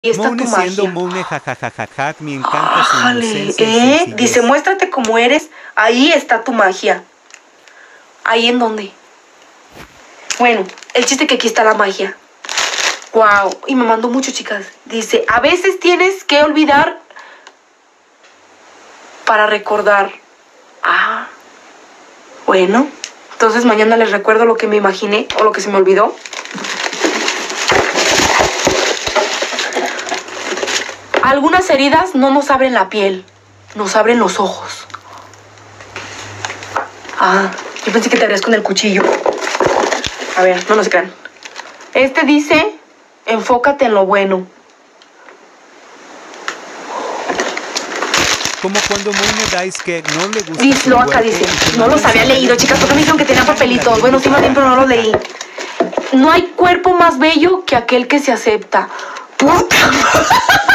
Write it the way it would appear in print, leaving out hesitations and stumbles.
está tu Moune siendo magia. Moune, jajajajaja, me encanta su Ájale, inocencia y sencillez. Dice, muéstrate como eres, ahí está tu magia. ¿Ahí en dónde? Bueno, el chiste que aquí está la magia. Wow, y me mandó mucho, chicas. Dice, a veces tienes que olvidar para recordar. Ah, bueno. Entonces mañana les recuerdo lo que me imaginé o lo que se me olvidó. Algunas heridas no nos abren la piel, nos abren los ojos. Ah, yo pensé que te harías con el cuchillo. A ver, no nos crean. Este dice, enfócate en lo bueno. Como cuando Moune dice que no le gusta Dice, su lo acá cuerpo dice, y que no los había leído, chicas, porque me dijeron que tenían papelitos. Bueno, sí, más bien, pero no los leí. No hay cuerpo más bello que aquel que se acepta. ¡Puta!